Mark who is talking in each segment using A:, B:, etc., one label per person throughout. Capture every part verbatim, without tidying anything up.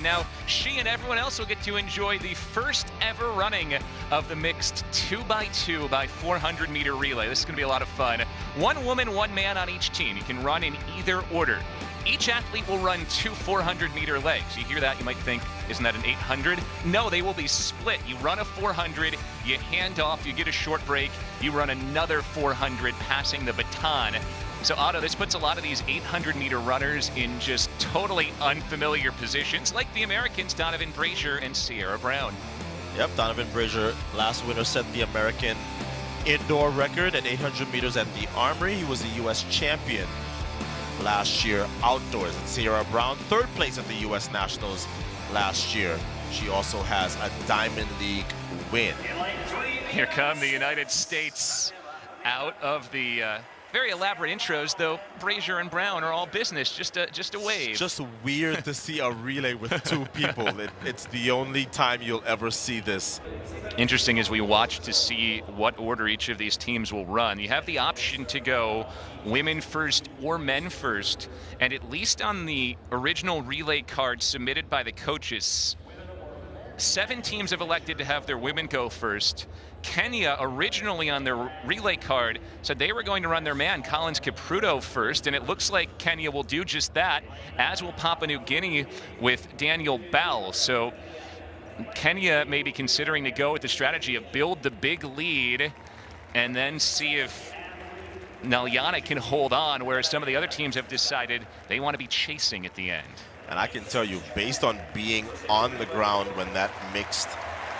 A: now she and everyone else will get to enjoy the first ever running of the mixed two by two by four hundred meter relay. This is going to be a lot of fun. One woman, one man on each team. You can run in either order. Each athlete will run two four hundred meter legs. You hear that, you might think, isn't that an eight hundred? No, they will be split. You run a four hundred, you hand off, you get a short break, you run another four hundred, passing the baton. So Otto, this puts a lot of these eight hundred meter runners in just totally unfamiliar positions, like the Americans Donavan Brazier and Sierra Brown.
B: Yep, Donavan Brazier, last winter, set the American indoor record at eight hundred meters at the Armory. He was the U S champion last year outdoors. And Sierra Brown, third place at the U S Nationals last year. She also has a Diamond League win.
A: Here come the United States out of the uh, very elaborate intros, though Brazier and Brown are all business, just a, just a wave.
B: It's just weird to see a relay with two people. It, it's the only time you'll ever see this.
A: Interesting as we watch to see what order each of these teams will run. You have the option to go women first or men first, and at least on the original relay card submitted by the coaches, seven teams have elected to have their women go first. Kenya, originally on their relay card, said they were going to run their man, Collins Kipruto, first, and it looks like Kenya will do just that, as will Papua New Guinea with Daniel Bell. So Kenya may be considering to go with the strategy of build the big lead and then see if Nelyana can hold on, whereas some of the other teams have decided they want to be chasing at the end.
B: And I can tell you, based on being on the ground when that mixed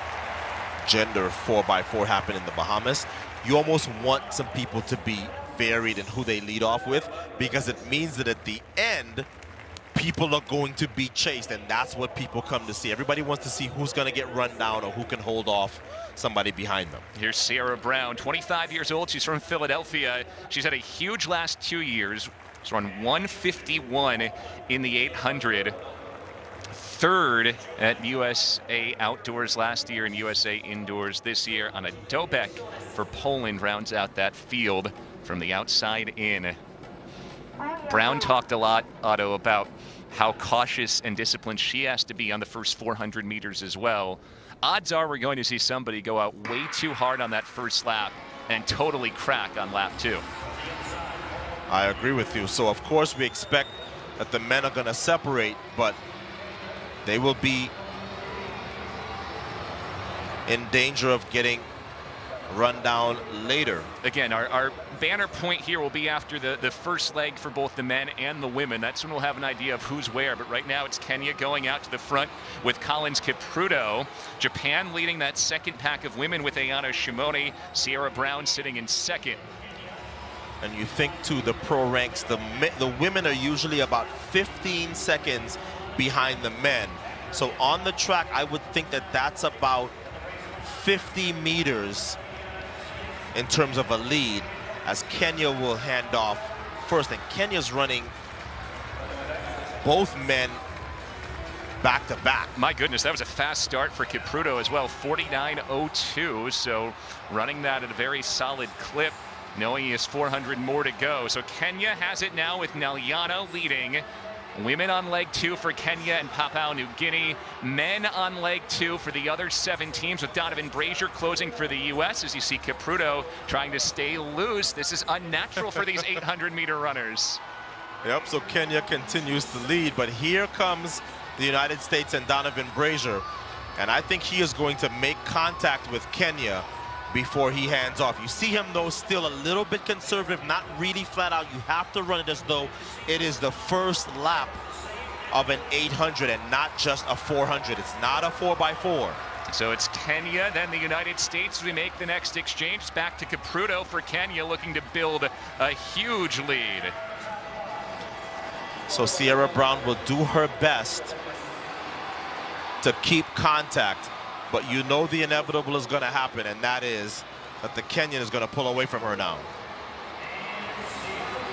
B: gender four by four happened in the Bahamas, you almost want some people to be varied in who they lead off with, because it means that at the end, people are going to be chased, and that's what people come to see. Everybody wants to see who's going to get run down or who can hold off somebody behind them.
A: Here's Sierra Brown, twenty-five years old. She's from Philadelphia. She's had a huge last two years. She's run one fifty-one in the eight hundred. Third at U S A Outdoors last year and U S A Indoors this year on a Dobek for Poland, rounds out that field from the outside in. Brown talked a lot, Otto, about how cautious and disciplined she has to be on the first four hundred meters as well. Odds are we're going to see somebody go out way too hard on that first lap and totally crack on lap two.
B: I agree with you. So, of course, we expect that the men are going to separate, but they will be in danger of getting run down later.
A: Again, our, our banner point here will be after the, the first leg for both the men and the women. That's when we'll have an idea of who's where. But right now it's Kenya going out to the front with Collins Kipruto. Japan leading that second pack of women with Ayano Shimoni. Sierra Brown sitting in second.
B: And you think, too, the pro ranks, the, the women are usually about fifteen seconds behind the men. So on the track, I would think that that's about fifty meters in terms of a lead, as Kenya will hand off first. And Kenya's running both men back to back.
A: My goodness, that was a fast start for Kipruto as well, forty-nine oh two. So running that at a very solid clip, knowing he has four hundred more to go. So Kenya has it now with Nelyana leading. Women on leg two for Kenya and Papua New Guinea. Men on leg two for the other seven teams, with Donavan Brazier closing for the U S as you see Kipruto trying to stay loose. This is unnatural for these eight hundred meter runners.
B: Yep, so Kenya continues to lead, but here comes the United States and Donavan Brazier. And I think he is going to make contact with Kenya before he hands off. You see him, though, still a little bit conservative, not really flat out. You have to run it as though it is the first lap of an eight hundred and not just a four hundred. It's not a four by four.
A: So it's Kenya, then the United States. We make the next exchange. It's back to Kipruto for Kenya, looking to build a huge lead.
B: So Sierra Brown will do her best to keep contact, but you know the inevitable is going to happen, and that is that the Kenyan is going to pull away from her now.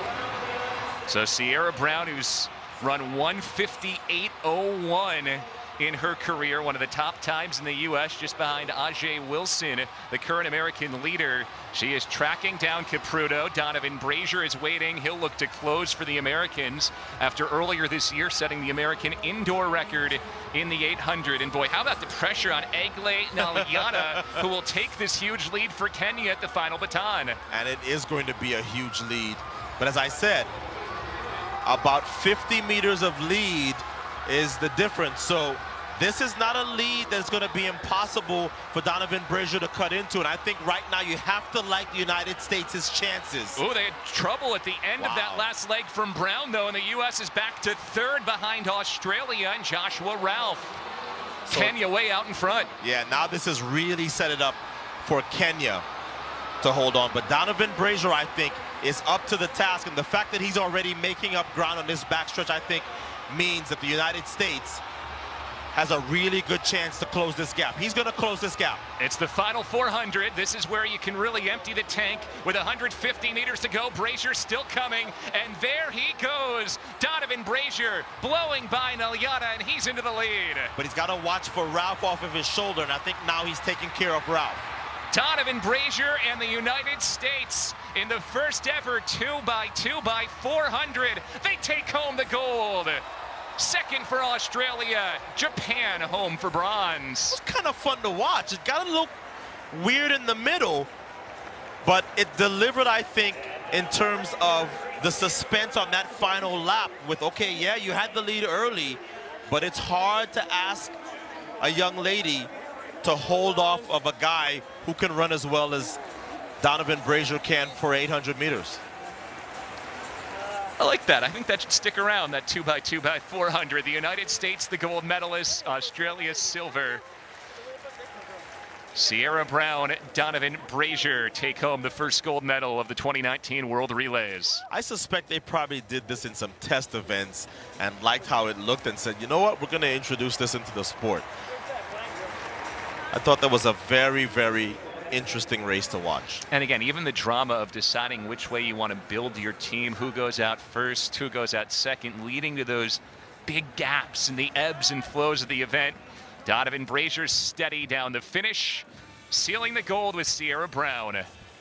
A: So Sierra Brown, who's run one fifty-eight oh one in her career, one of the top times in the U S, just behind Ajay Wilson, the current American leader. She is tracking down Caputo. Donavan Brazier is waiting. He'll look to close for the Americans after earlier this year setting the American indoor record in the eight hundred. And boy, how about the pressure on Egle Nalyana, who will take this huge lead for Kenya at the final baton.
B: And it is going to be a huge lead. But as I said, about fifty meters of lead is the difference. So this is not a lead that's going to be impossible for Donavan Brazier to cut into. And I think right now you have to like the United States' chances.
A: Oh, they had trouble at the end wow. of that last leg from Brown, though, and the U S is back to third behind Australia and Joshua Ralph. So, Kenya way out in front.
B: Yeah, now this has really set it up for Kenya to hold on. But Donavan Brazier, I think, is up to the task. And the fact that he's already making up ground on this backstretch, I think, means that the United States has a really good chance to close this gap. He's going to close this gap.
A: It's the final four hundred. This is where you can really empty the tank with one hundred fifty meters to go. Brazier still coming, and there he goes. Donavan Brazier blowing by Nalyana, and he's into the lead.
B: But he's got to watch for Ralph off of his shoulder, and I think now he's taking care of Ralph.
A: Donavan Brazier and the United States in the first ever two by two by four hundred. They take home the gold. Second for Australia, Japan home for bronze.
B: It was kind of fun to watch. It got a little weird in the middle, but it delivered, I think, in terms of the suspense on that final lap with, okay, yeah, you had the lead early, but it's hard to ask a young lady to hold off of a guy who can run as well as Donavan Brazier can for eight hundred meters.
A: I like that. I think that should stick around, that two by two by four hundred. The United States, the gold medalists, Australia, silver. Sierra Brown, Donavan Brazier take home the first gold medal of the twenty nineteen World Relays.
B: I suspect they probably did this in some test events and liked how it looked and said, you know what, we're going to introduce this into the sport. I thought that was a very, very interesting race to watch.
A: And again, even the drama of deciding which way you want to build your team, who goes out first, who goes out second, leading to those big gaps in the ebbs and flows of the event. Donavan Brazier steady down the finish, sealing the gold with Sierra Brown.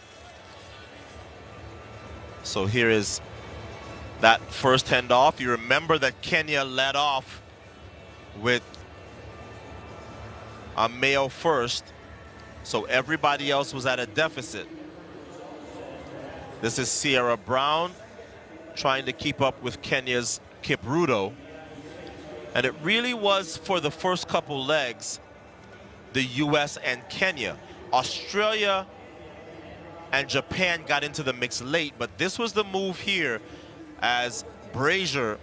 B: So here is that first handoff. You remember that Kenya led off with a male first, so everybody else was at a deficit. This is Sierra Brown trying to keep up with Kenya's Caputo. And it really was, for the first couple legs, the U S and Kenya. Australia and Japan got into the mix late, but this was the move here as Brazier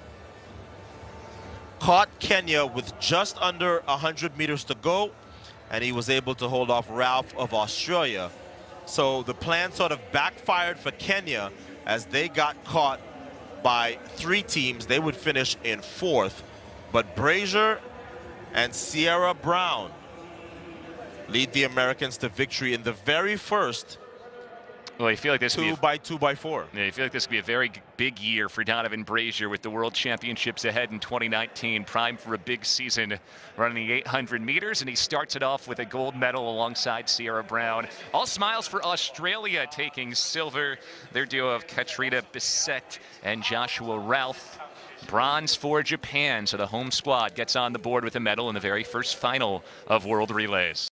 B: caught Kenya with just under one hundred meters to go, and he was able to hold off Ralph of Australia. So the plan sort of backfired for Kenya as they got caught by three teams. They would finish in fourth. But Brazier and Sierra Brown lead the Americans to victory in the very first
A: well, you feel like this
B: two
A: be a,
B: by two by four.
A: Yeah, you feel like this could be a very big year for Donavan Brazier with the World Championships ahead in twenty nineteen, primed for a big season running the eight hundred meters, and he starts it off with a gold medal alongside Sierra Brown. All smiles for Australia taking silver. Their duo of Katrina Bissett and Joshua Ralph. Bronze for Japan, so the home squad gets on the board with a medal in the very first final of World Relays.